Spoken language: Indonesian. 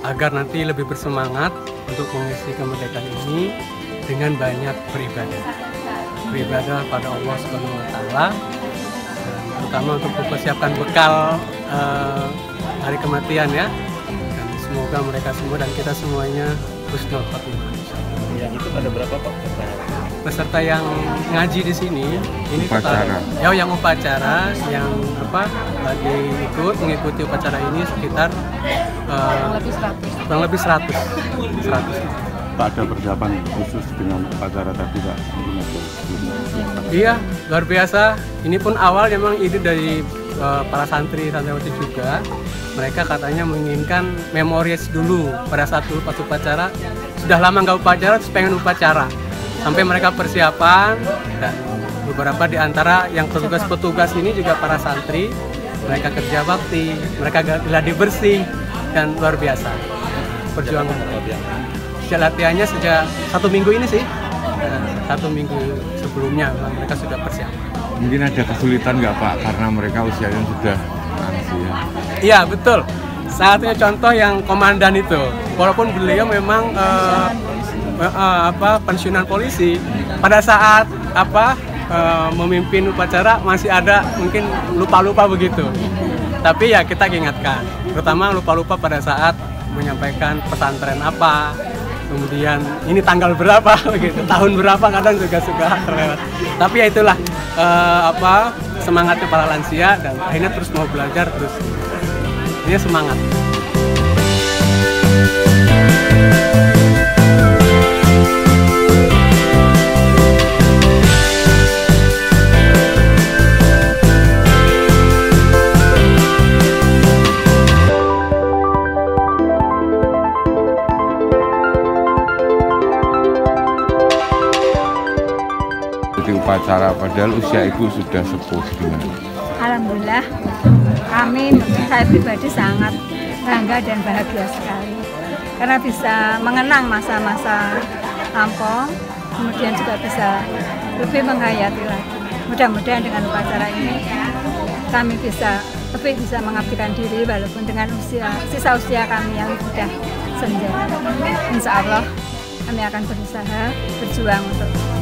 agar nanti lebih bersemangat untuk mengisi kemerdekaan ini dengan banyak beribadah pada Allah Subhanahu wa Ta'ala, terutama untuk mempersiapkan bekal hari kematian ya. Dan semoga mereka semua dan kita semuanya husnul khotimah. Yang itu ada berapa Pak? Peserta yang ngaji di sini ini upacara. Yang upacara yang lagi mengikuti upacara ini sekitar kurang lebih 100. Pak, ada persiapan khusus dengan upacara tadi Pak? Iya, luar biasa. Ini pun awal memang ide dari para santriwati juga. Mereka katanya menginginkan memoris dulu pada saat pas upacara. Sudah lama nggak upacara, terus pengen upacara. Sampai mereka persiapan, dan beberapa di antara yang petugas-petugas ini juga para santri. Mereka kerja bakti, mereka gladi bersih, dan luar biasa perjuangan. Sejak latihannya sejak 1 minggu ini sih, 1 minggu sebelumnya mereka sudah persiapan. Mungkin ada kesulitan nggak Pak, karena mereka usianya sudah lansia? Iya betul. Salah satunya contoh yang komandan itu, walaupun beliau memang pensiunan polisi, pada saat memimpin upacara masih ada mungkin lupa-lupa begitu. Tapi ya kita ingatkan, terutama lupa-lupa pada saat menyampaikan pesantren apa, kemudian ini tanggal berapa begitu, tahun berapa, kadang juga suka terlewat. Tapi ya itulah semangatnya para lansia, dan akhirnya terus mau belajar terus. Ini semangat. Upacara padahal usia ibu sudah sepuh, gimana? Alhamdulillah, saya pribadi sangat bangga dan bahagia sekali karena bisa mengenang masa-masa lampau, kemudian juga bisa lebih menghayati lagi. Mudah-mudahan dengan upacara ini kami lebih bisa mengabdikan diri walaupun dengan sisa usia kami yang sudah senja. Insya Allah kami akan berusaha berjuang untuk